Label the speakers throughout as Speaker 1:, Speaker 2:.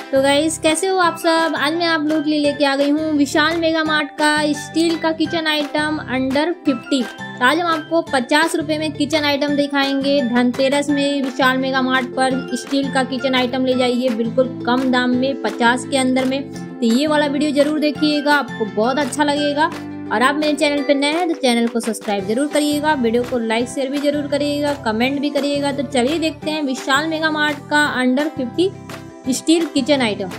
Speaker 1: तो गाइस कैसे हो आप सब। आज मैं आप लोग के लिए लेके आ गई हूँ विशाल मेगा मार्ट का स्टील का किचन आइटम अंडर 50। आज हम आपको 50 रुपए में किचन आइटम दिखाएंगे। धनतेरस में विशाल मेगा मार्ट पर स्टील का किचन आइटम ले जाइए बिल्कुल कम दाम में 50 के अंदर में। तो ये वाला वीडियो जरूर देखिएगा, आपको बहुत अच्छा लगेगा। और आप मेरे चैनल पे नए हैं तो चैनल को सब्सक्राइब जरूर करिएगा, वीडियो को लाइक शेयर भी जरूर करिएगा, कमेंट भी करिएगा। तो चलिए देखते हैं विशाल मेगा मार्ट का अंडर 50 स्टील किचन आइटम।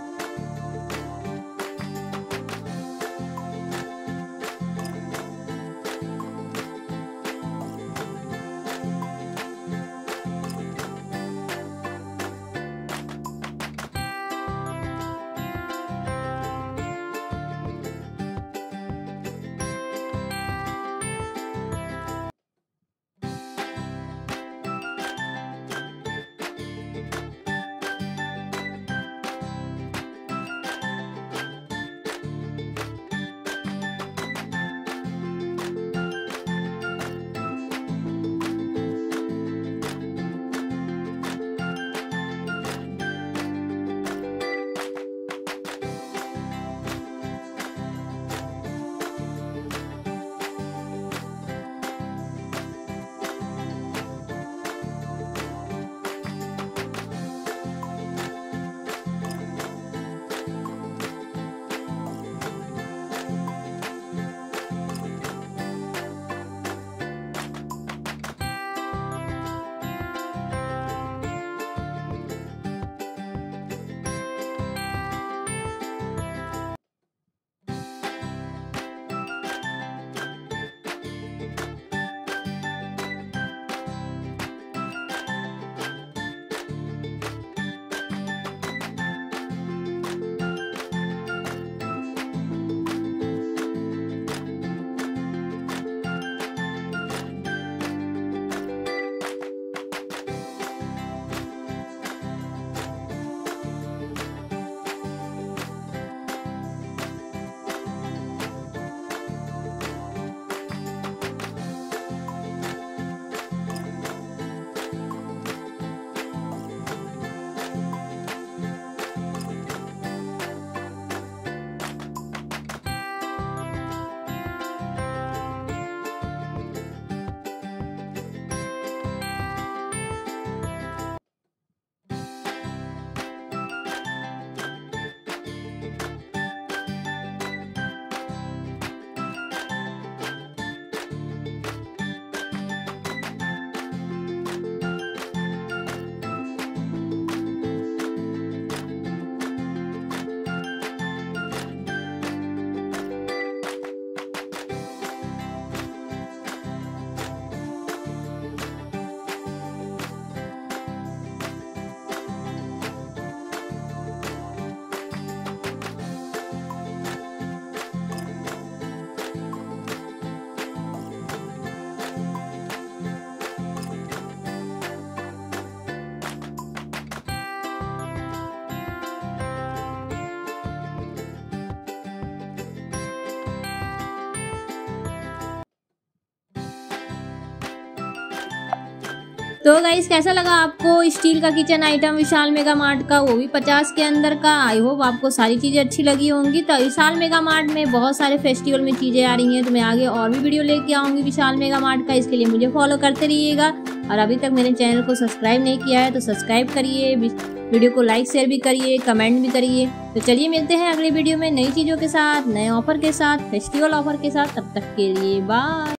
Speaker 1: तो गाइस कैसा लगा आपको स्टील का kitchen item Vishal mega mart का, वो भी 50 के अंदर का। आई होप आपको सारी चीजें अच्छी लगी होंगी। तो विशाल मेगा मार्ट में बहुत सारे फेस्टिवल में चीजें आ रही हैं, तो मैं आगे और भी वीडियो लेके आऊंगी विशाल मेगा मार्ट का। इसके लिए मुझे फॉलो करते रहिएगा। और अभी तक मेरे चैनल को सब्सक्राइब नहीं किया है तो सब्सक्राइब करिए, वीडियो को लाइक शेयर भी करिए, कमेंट भी करिए। तो चलिए मिलते हैं अगले वीडियो में नई चीजों के साथ, नए ऑफर के साथ, फेस्टिवल ऑफर के साथ। तब तक के लिए बाय।